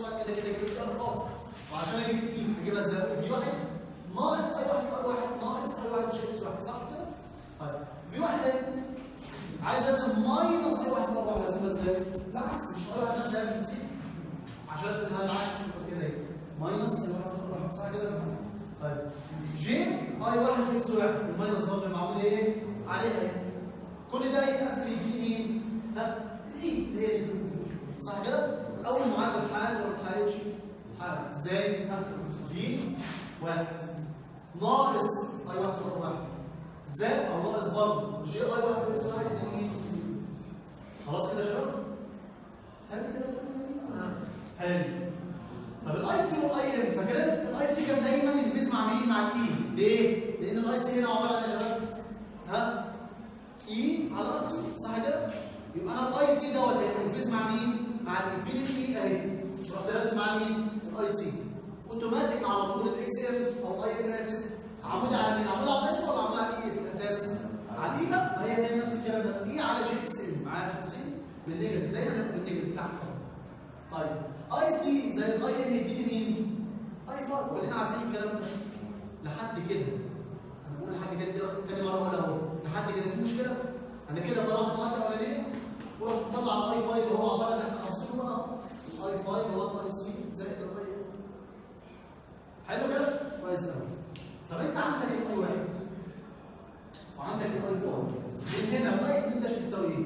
واحد كده جبت دي ارقام. وعشان اجيب الاي اجيبها ازاي؟ في واحد ناقص اي واحد في ار واحد ناقص اي واحد مش اكس واحد، صح كده؟ طيب في واحد تاني عايز ارسم ماينس اي واحد في ار واحد، ارسمها ازاي؟ بالعكس، مش اي واحد بس، لا مش هتسيب. عشان ارسمها العكس يبقى كده اهي ماينس اي واحد في ار واحد، صح كده؟ طيب جي اي واحد اكس واحد، الماينس برضه معمول ايه؟ عليها اهي. كل ده يتقفل يجي مين؟ ها؟ الاي هي صح كده؟ اول معادله حال ولا ما اتحلتش؟ حال ازاي؟ ها؟ دي واحد ناقص اي واحد في ار واحد زائد او ناقص برضه جي اي واحد في اكس واحد دي. خلاص كده يا شباب؟ حلو كده؟ حلو. طب الاي سي والاي ام فاكرين؟ الاي سي كان دايما ينفذ مع مين؟ مع الاي. ليه؟ لان الاي سي هنا عباره عن ايه يا شباب؟ ها؟ اي على ار سي، صح كده؟ يبقى انا الاي سي دوت هينفذ مع مين؟ مع البي الاي اهي. رحت راسم مع مين؟ الاي سي. اوتوماتيك على طول الاكس ام او الاي ام اسف عمود على مين؟ عمود على الاي سي ولا عمود على الاي في الاساس؟ على الاي بقى، هي نفس الكلام ده، اي على جي اكس ام معايا جي اكس ام بالنيجاتيف، دايما هاخد بالنيجاتيف بتاعك. طيب اي سي زائد اي ام يديني مين؟ اي فار، كلنا عارفين الكلام ده لحد كده. انا بقول لحد كده تاني مره ولا اهو، لحد كده في مشكله؟ انا كده طلعت المعادله الاولانيه ورحت مطلع الاي فاي اللي هو عباره عن احنا حافظينه بقى الاي فاي اللي هو الاي سي زائد الاي. حلو كده؟ كويس قوي. طب انت عندك الاي واحد وعندك الاي فاي، من هنا الاي 2 ده بيساوي ايه؟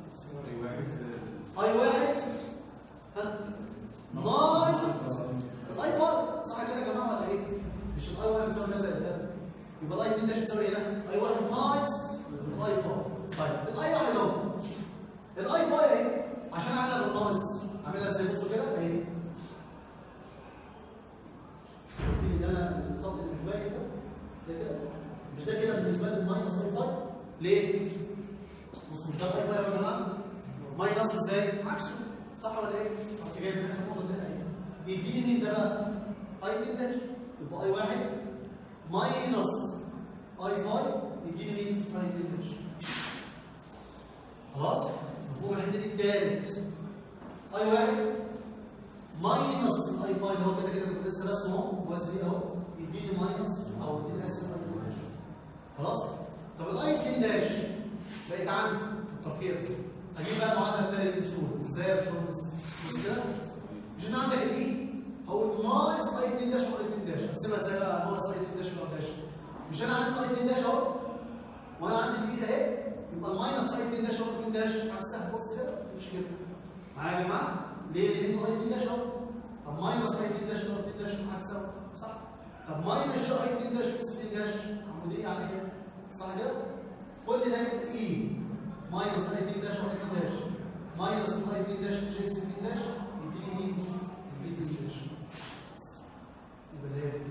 اي واحد ها؟ ناقص الاي فاي، صح كده يا جماعه ولا ايه؟ مش الاي واحد بيساوي ده زائد ده، يبقى الاي 2 ده بيساوي ايه؟ اي واحد ناقص الاي فاي. طيب الاي واحد اهو، الاي فاي اهي، عشان اعملها بالناقص اعملها ازاي؟ بصوا كده اهي، شايفين ان انا الخط اللي مش باين ده كده مش ده كده بالنسبه لي ماينس اي فاي. ليه؟ بصوا مش ده اي فاي يا جماعه؟ ماينس ازاي؟ عكسه، صح ولا ايه؟ رحت جايب من اخر النقطه دي اهي، يديني مين ده بقى؟ اي 2 داش، يبقى اي واحد ماينس اي فاي يديني مين؟ اي 2 داش. خلاص؟ مفهوم الحته دي؟ التالت اي واحد ماينس الاي فاي اللي هو كده كده كنت لسه راسمه اهو موازي اهو، يديني ماينس او يديني اسف اي 2 داش. خلاص؟ طب الاي 2 داش بقت عندي التركيب، هجيب بقى المعادله الثانيه دي بسهوله، ازاي يا باشمهندس؟ بص كده، مش انا عندك الاي هقول ناقص اي 2 داش واي 2 داش، اقسمها ازاي بقى؟ ناقص اي 2 داش واي داش، مش انا عندي اي 2 داش اهو وانا عندي الاي اهي، يبقى الماينس اي 2 داش واي 2 داش عكسها. بص كده مش كده معايا يا جماعه؟ ليه؟ لان اي 2 داش اهو، طب ماينس اي 2 داش واي 2 داش عكسها، صح؟ طب ماينس اي 2 داش بلس 2 داش عموديه عليها، صح كده؟ كل ده يبقى اي ماينس اي 2 داش واي 2 داش ماينس اي 2 داش جي 2 داش يديني مين؟ في 2 داش. يبقى ده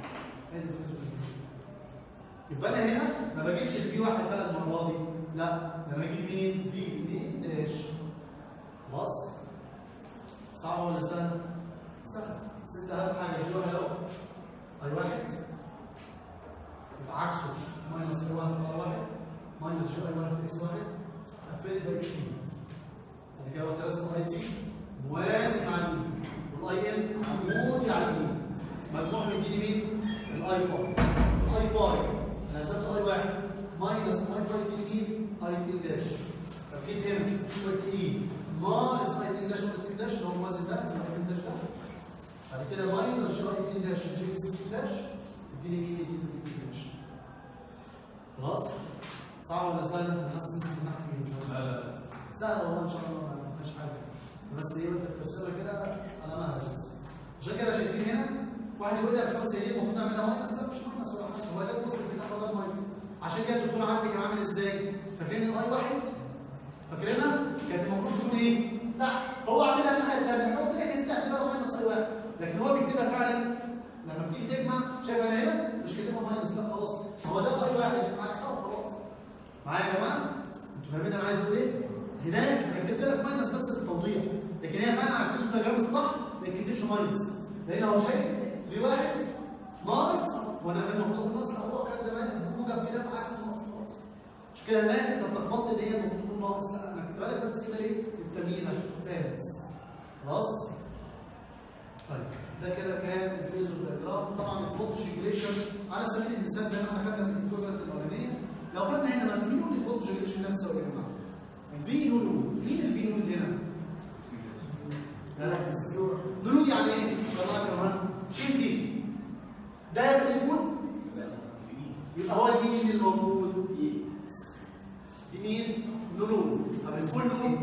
يبقى انا هنا ما بجيبش الفي واحد بقى المره دي، لا ده انا بجيب مين؟ في 2 داش. خلاص؟ صعب ولا سهل؟ سهل. ست اهم حاجه في واحد اهو، اي واحد يبقى عكسه ماينس اي واحد ار واحد ماينس جي اي واحد في اكس واحد، قفلت بقى فيه. بعد كده رحت راسم اي سي موازي مع دي، والاي ام عمودي على دي، مجموعهم يديني مين؟ الاي فاي. الاي فاي انا رسمت اي واحد ماينس الاي فاي يديني مين؟ اي 2 داش. ركيت هنا قلت اي ناقص اي 2 داش واي 2 داش اللي هو موازي ده اي 2 داش ده. بعد كده ماينس جي اي 2 داش جي اكس 2 داش يديني مين؟ يديني 2 داش. خلاص؟ صعب ولا سهل؟ انا حاسس ان انت بتحكي. لا لا سهل والله ان شاء الله، ما فيهاش حاجه، بس ايه وانت بترسمها كده على مهلك بس. عشان كده شايفين هنا واحد يقول لي يا باشمهندس زي دي المفروض اعملها ماينس، لا مش ماينس ولا حاجه، هو ده الوصل بتاع ده ماينس. عشان كده الدكتور عندي كان عامل ازاي؟ فاكرين الاي واحد؟ فاكرينها؟ كانت المفروض تكون ايه؟ تحت، هو عاملها الناحيه الثانيه، انا قلت لك ازاي اعتبرها ماينس اي واحد، لكن هو بيكتبها فعلا لما بتيجي تجمع، شايف انا هنا مش كاتبها ماينس، لا خلاص هو ده اي واحد عكسها وخلاص. معايا يا جماعه؟ انتوا فاهمين انا عايز اقول ايه؟ هناك انا كتبت لك ماينس بس للتوضيح، لكن هي فعلا على الكتب الاجابه الصح ما يتكتبش ماينس، لان هو شايف في واحد ناقص وانا المفروض اقول ناقص، هو كان ده موجب كده معاك في النص خلاص. مش كده هناك انت اتلخبطت ان هي المفروض تكون ناقص، لا انا كتبتها لك بس كده ليه؟ التمييز عشان تبقى فاهم بس. خلاص؟ طيب ده كده كان الفيزو دايجرام. طبعا الفولتج ريجوليشن على سبيل المثال زي ما احنا خدنا في الكوبلت الاولانيه، لو خدنا هنا مثلا مين يقول لي الفولتج ريجوليشن ده بيساوي ايه يا جماعه؟ في نولود. مين الفي نولود هنا؟ نولود يعني ايه؟ طبعا يا جماعه شيل دي ده يبقى ايه يكون؟ يبقى هو مين الموجود؟ مين؟ نولود. طب الفول لود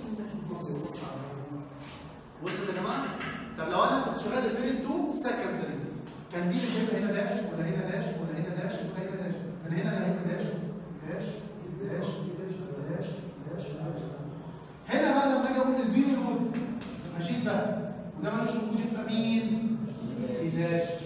وصلت يا جماعه؟ طب لو انا كنت شغال الفيريد 2 سكندري كان دي مش هيبقى هنا داش ولا هنا داش ولا هنا داش ولا هنا داش، كان هنا لا هنا داش داش داش داش داش داش. هنا بقى لما اجي اقول البي لود هشيل بقى وده مالوش وجود يبقى مين؟ داش